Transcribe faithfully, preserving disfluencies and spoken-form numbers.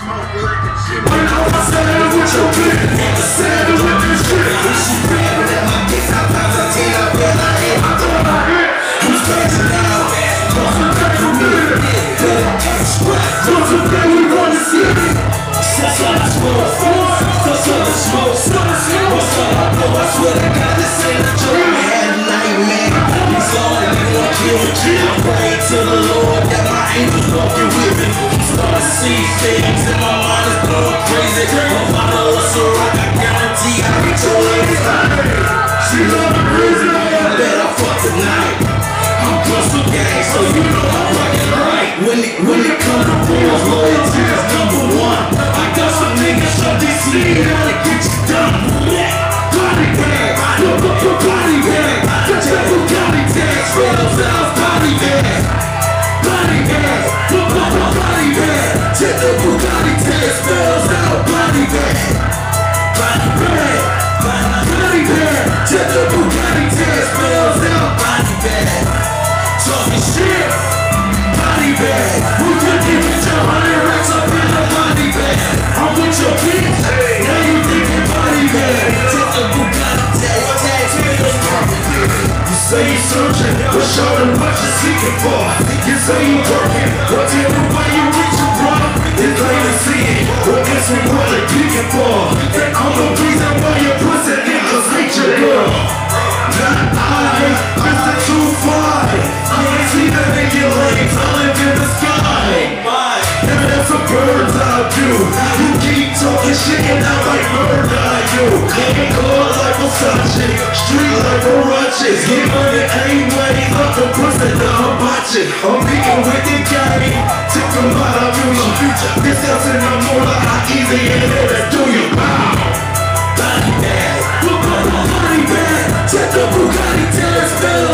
When I was standing with your bitch, standing with this shit. When she grabbing at my dick, sometimes I tell her, well, I hit my thought I hit. Who's crashing out? Cause I'm back from me. Better express. Cause today we wanna see it. That's all I smoke. That's all I smoke. That's all I know. I swear to God, this ain't a joke. I had a nightmare. He's on and they wanna kill me. I pray to the Lord that my angels walking with me. Start to see things and my mind is going crazy. A bottle of Ciroc, I guarantee I get your lady high. She love me crazy. I bet I fuck tonight. I'm Hustle Gang, so you know I'm fucking right. When it, when it comes to bills, loyalty is number one. I got some niggas from D C that'll get you done. Body bag, body bag. Got that Bugatti tag, spells out body bag. Body bag, body bag. Check the Bugatti tag, spells out body bag. Body bag, body bag. Check the Bugatti tag, spells out body bag. Talking shit, body bag. We could get your hundred racks up in a body bag. I'm with your bitch, now you thinking body bag. Check the Bugatti tag, tag, spells body bag. You say you searching, but show them what you're seeking for. You say you working, but tell me why you reaching for. It's late to see it, but guess what they're geeking for. That I'm the reason why your pussy niggas hate your girl. Not I, Mister Too Fly. I ain't see that in your legs, I live in the sky. And that's a bird's eye view. You keep talking shit and I like bird eye you. Clean car like Versace, street like Versace. Get money anyway, up the pussy, now I'm watching. I'm beating with the gang, take them out of you. This else in the motor, how easy it is to do you. Wow. Body bag, body bag. Check the Bugatti tag, spell